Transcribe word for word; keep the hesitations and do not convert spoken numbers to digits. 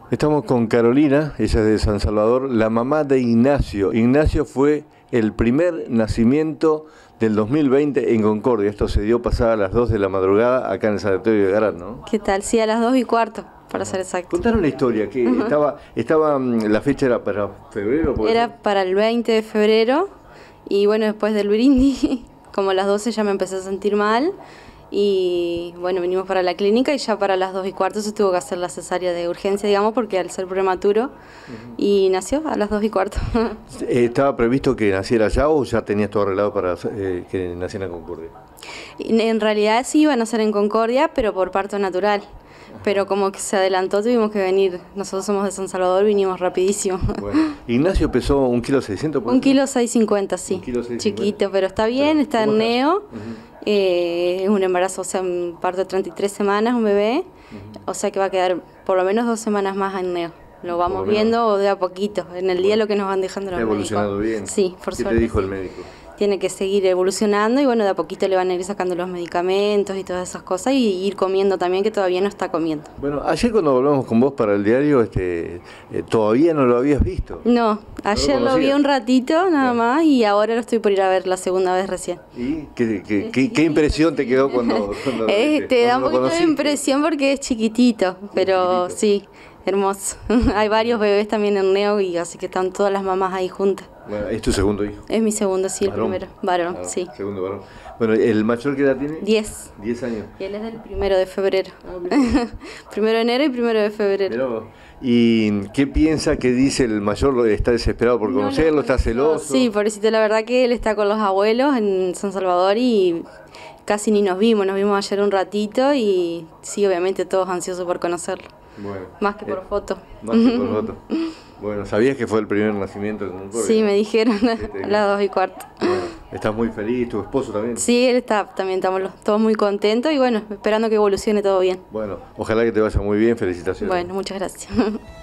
Estamos con Carolina, ella es de San Salvador, la mamá de Ignacio. Ignacio fue el primer nacimiento del dos mil veinte en Concordia. Esto se dio pasada a las dos de la madrugada acá en el Sanatorio de Garat, ¿no? ¿Qué tal? Sí, a las dos y cuarto, para ser exacto. Contanos la historia, que uh-huh. estaba, estaba, la fecha era para febrero. Era ser? Para el veinte de febrero y bueno, después del brindis, como a las doce ya me empecé a sentir mal. Y bueno, vinimos para la clínica y ya para las dos y cuarto se tuvo que hacer la cesárea de urgencia, digamos, porque al ser prematuro, uh-huh. y nació a las dos y cuarto. ¿Estaba previsto que naciera allá o ya tenías todo arreglado para eh, que naciera en Concordia? En realidad sí iba a nacer en Concordia, pero por parto natural. Pero como que se adelantó, tuvimos que venir. Nosotros somos de San Salvador, vinimos rapidísimo. Bueno. Ignacio pesó un kilo seiscientos. Un kilo seiscientos cincuenta, sí. Kilo chiquito, pero está bien, pero, está en neo. Uh-huh. eh, es un embarazo, o sea, un parto de treinta y tres semanas, un bebé. Uh-huh. O sea que va a quedar por lo menos dos semanas más en neo. Lo vamos viendo de a poquito. En el bueno. día lo que nos van dejando los médicos. ¿Está evolucionando bien? Sí, por ¿Qué suerte. te dijo sí. el médico? Tiene que seguir evolucionando y bueno, de a poquito le van a ir sacando los medicamentos y todas esas cosas y ir comiendo también, que todavía no está comiendo. Bueno, ayer cuando hablamos con vos para el diario, este, eh, todavía no lo habías visto. No, ayer ¿No lo, lo vi un ratito nada sí. más y ahora lo estoy por ir a ver la segunda vez recién. ¿Y qué, qué, qué, qué impresión te quedó cuando, cuando eh, Te da un poquito de impresión porque es chiquitito, pero chiquitito. Sí, hermoso. Hay varios bebés también en neo y así que están todas las mamás ahí juntas. Bueno, ¿es tu segundo hijo? Es mi segundo, sí, ¿Varón? el primero. Varón, ah, sí. Segundo varón. Bueno, ¿el mayor qué edad tiene? Diez. Diez años. Y él es del primero de febrero. Ah, primero de enero y primero de febrero. Pero, ¿y qué piensa que dice el mayor? ¿Está desesperado por conocerlo? No, ¿Está celoso? Sí, pobrecito, la verdad que él está con los abuelos en San Salvador y casi ni nos vimos. Nos vimos ayer un ratito y sí, obviamente todos ansiosos por conocerlo. Bueno, más que por eh, foto. Más que por foto. Bueno, ¿sabías que fue el primer nacimiento en Concordia? Sí, me dijeron a las dos y cuarto. Bueno, ¿estás muy feliz? ¿Tu esposo también? Sí, él está, también estamos todos muy contentos y bueno, esperando que evolucione todo bien. Bueno, ojalá que te vaya muy bien, felicitaciones. Bueno, muchas gracias.